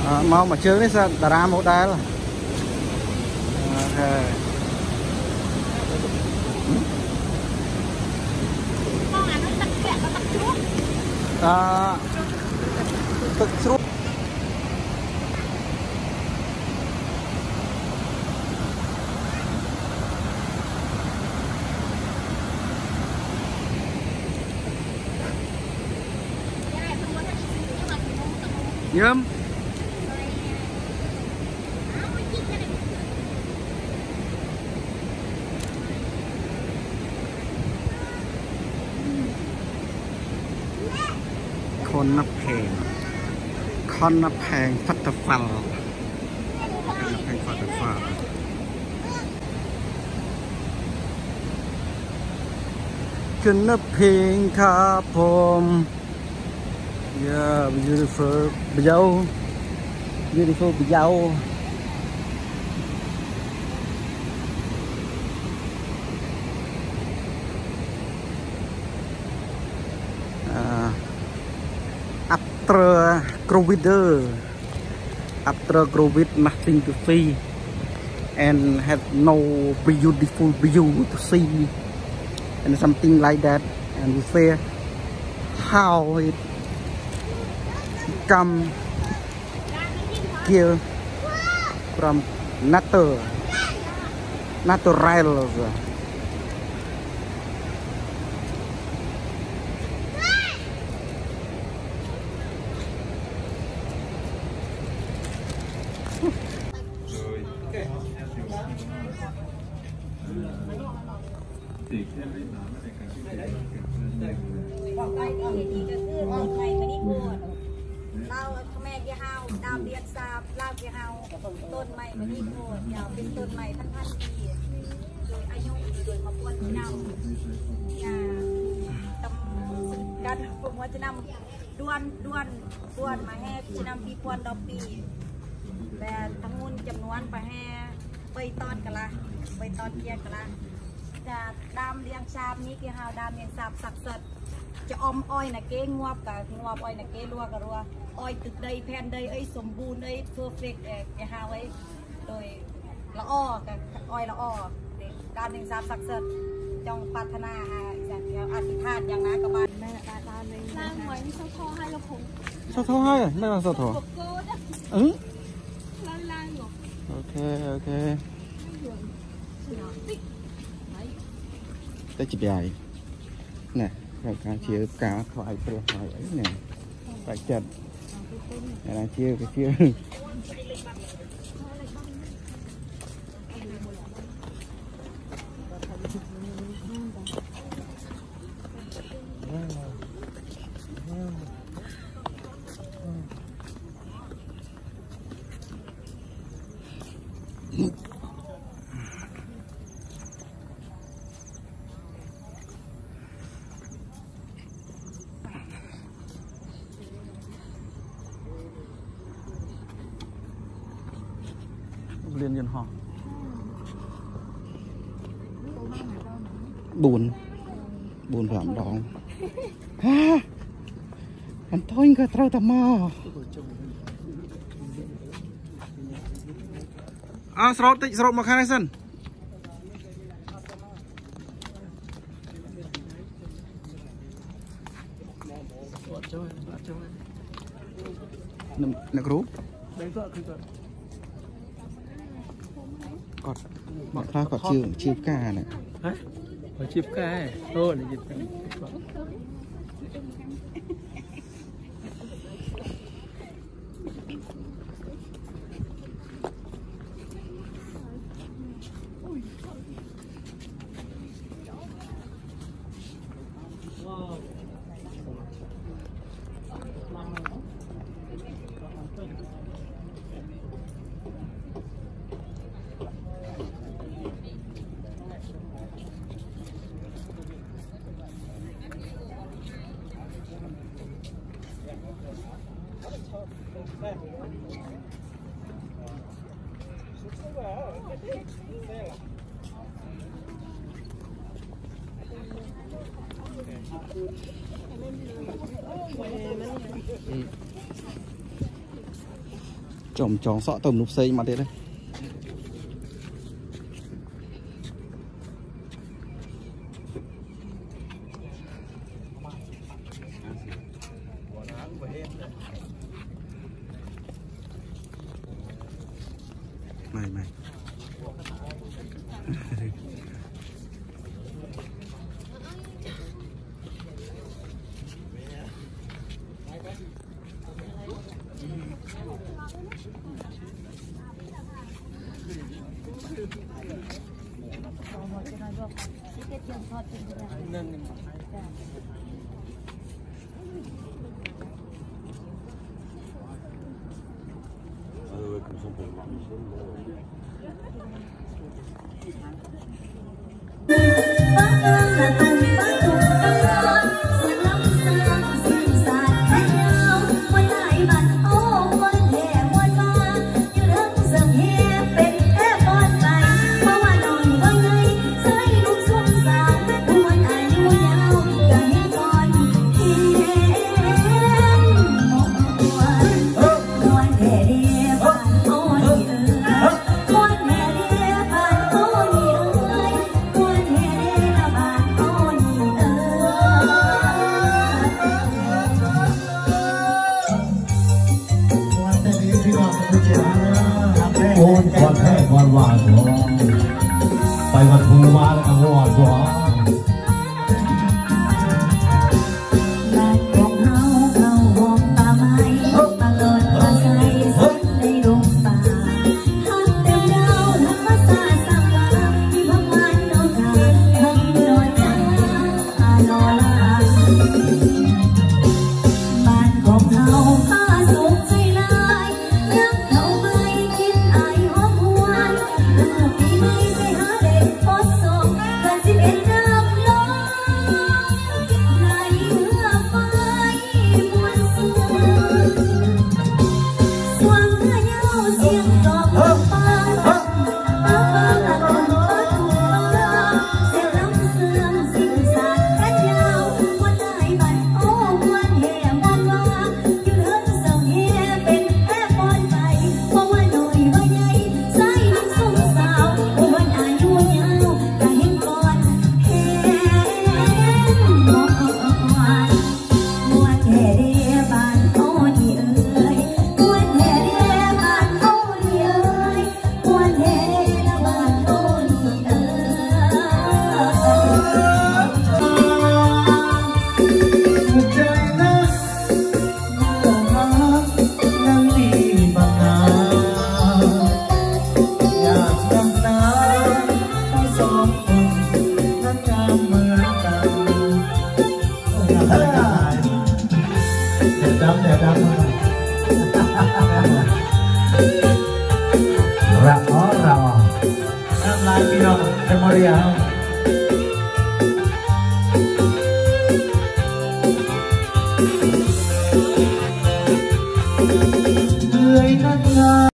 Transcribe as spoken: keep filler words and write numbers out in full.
mau mà chưa đấy sao đà ra một đá là ok à, tức xuống nhâm con nắp phèn con nắp phèn phát tập phật phèn phát tập phật con nắp phèn khá phồm yeah beautiful bijau beautiful bijau after COVID after COVID nothing to see and have no beautiful view to see and something like that and we say how it come here from nature natural บอกไปนี่ดีก็คือต้นไม้มันนี่โคตรเราแม่กี่เฮาดาวเรียนทราบลาวกี่เฮาต้นไม้มันนี่โคตรยาวเป็นต้นไม้พันพันปีโดยอายุโดยมาปวนที่นำงาตำกันผมว่าจะนำด้วนด้วนด้วนมาแห่จะนำปีปวนดอกปีแต่ทั้งมูลจำนวนไปแห่ไปตอนกันละไปตอนเกียร์กันละจะดามเลี้ยงชาบนี้กี่เฮาดามเลี้ยงชาบสักเสร็จจะอมอ้อยนะเก้งวบกับงวบอ้อยนะเก้รัวกับรัวอ้อยตึกใดแผ่นใดไอ้สมบูรณ์ไอ้เพอร์เฟกต์เอ้ฮาไว้โดยละอ้อกับอ้อยละอ้อการเลี้ยงชาบสักเสร็จจงปรารถนาอย่างเดียวอธิษฐานอย่างนั้นกับบ้านแม่ตาตาเลยสร้างไว้นี่เขาทอให้เราคง sao thô hay à đây là sao thô ừ ok ok đây chị bày nè rồi cá chia cá thoại bia thoại ấy nè phải chật này là chia cái chia liên nhân họ buồn buồn làm đó ha anh thôi cái trâu tầm mò à srot tích srot mà khai sân nè group còn bọn ta còn chưa chưa ca này Hồi chip ca thôi là chip ca จอมจองเสาะต้มนุบเซยมาเด็ดเลยไม่ไม่โอนควันแท้ควันหวานหัวไปวันภูมาแล้วก็หัวหัวรักอ๋อเราน้ำลายพี่น้องเมมโมเรียลเหนื่อยนักงาน